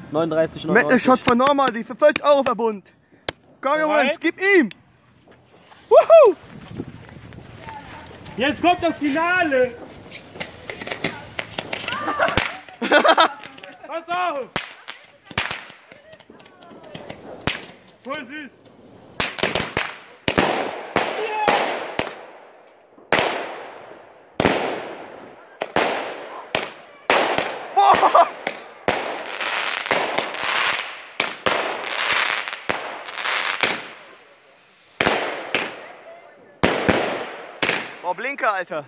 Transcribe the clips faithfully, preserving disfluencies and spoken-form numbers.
neununddreißig, Metal neunundneunzig. Shot von Normandy für fünfzig Euro Verbund. Komm Jungs, gib ihm! Wuhu! Jetzt kommt das Finale! Pass auf! Voll süß! Boah! Oh, Blinker, Alter.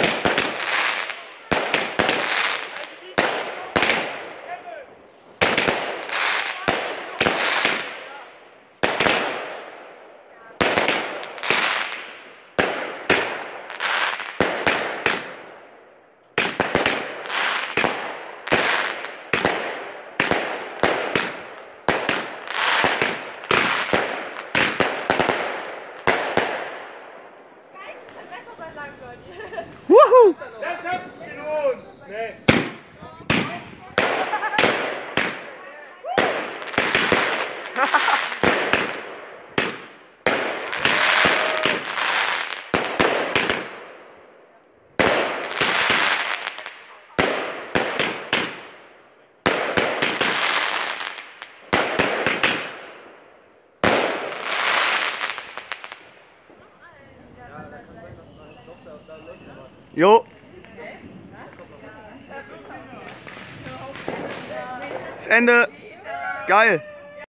Wuhu! Das hat's gelohnt! Nee. Jo. Das Ende. Geil.